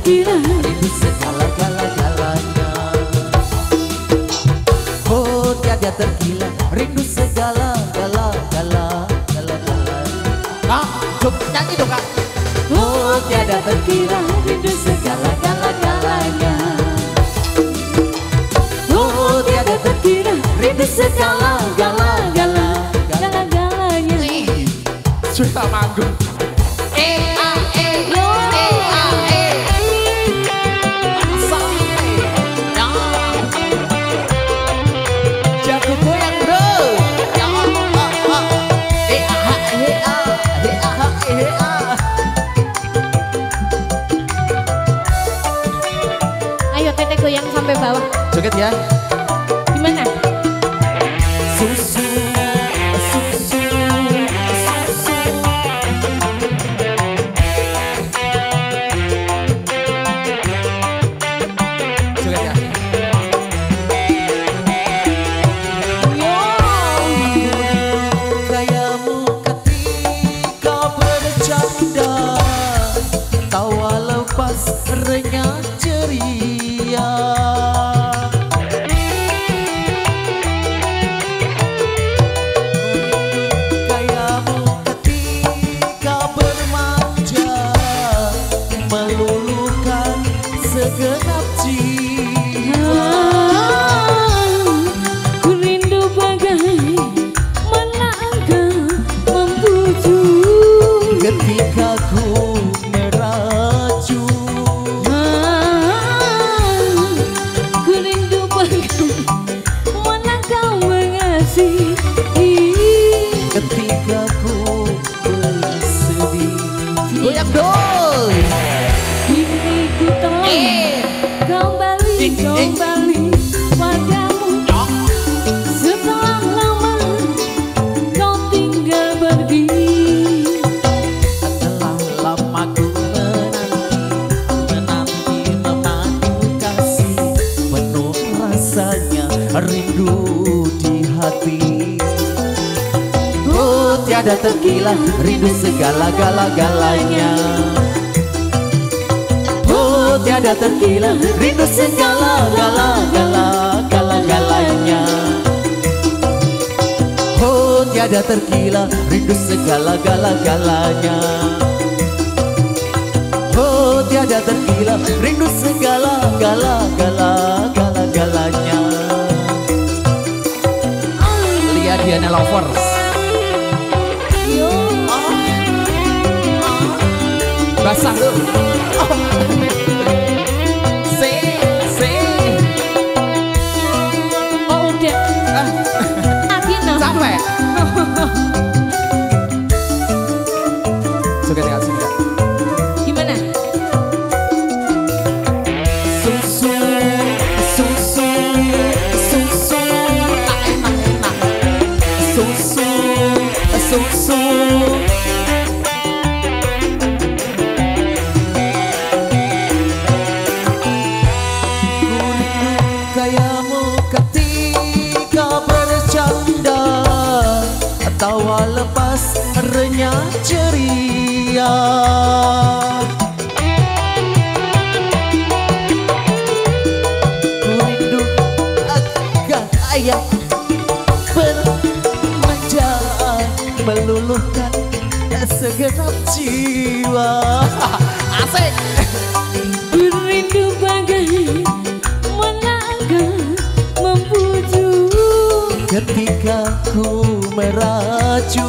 terkira, rindu segala-gala-galanya. Oh tiada terkira, rindu segala-gala-galanya. Kak, coba nyanyi dong kak. Oh tiada terkira, rindu segala-gala-galanya. oh tiada terkira, rindu segala-gala-galanya. Sudah manggung. Jago goyang bro. Ayo Tete goyang sampai bawah. Joget ya. Gimana? Susu, susu, susu. Joget ya. Gayamu ketika bercanda, tawa lepas renyah ceria. Gayamu ketika bermanja, meluluhkan segenap jiwa. Ku rindu bagai mana engkau membujuk Ketika ku meraju, ku rindu bagai mana kau mengasihi. ketika ku bersedih. Goyang dong. Kini ku telah kembali padamu. Setelah lama kau tinggal pergi. Telah lama ku menanti memadu kasih, penuh rasanya rindu di hati. Oh tiada terkira, rindu segala-gala-galanya. Oh tiada terkira, rindu segala-gala-galanya. Oh tiada terkira, rindu segala-gala-galanya. Oh tiada terkira, rindu segala-gala-galanya. Lihat Diana Lovers. Yo, Basah lu. oh udah. Agino. Sampai. Suka tinggal sini Kak. Gimana? Susu, susu, susu, tak enak-enak. Susu, susu. Gayamu ketika bercanda, tawa lepas renyah ceria. Ku rindu gaya bermanja, meluluhkan segenap jiwa. Asik. Ku rindu bagai mana engkau membujuk. Ketika ku meraju,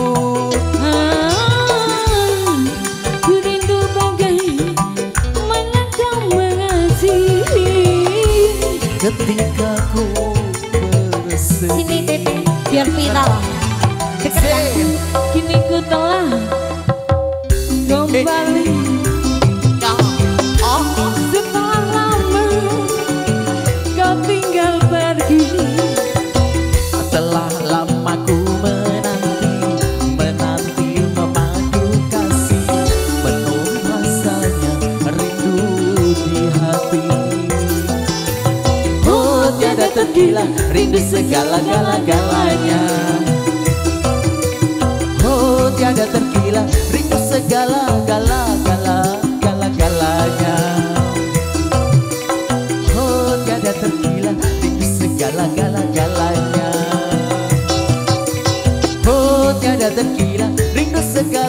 Ku rindu bagai mana kau mengasihi. ketika ku bersedih. Sini Tete, biar viral. Kini ku telah kembali. Setelah lama kau tinggal pergi. Telah lama ku menanti memadu kasih, penuh rasanya rindu di hati. Oh tiada terkira, rindu segala-gala-galanya. Oh tiada terkira, rindu segala-gala-galanya. rindu sekali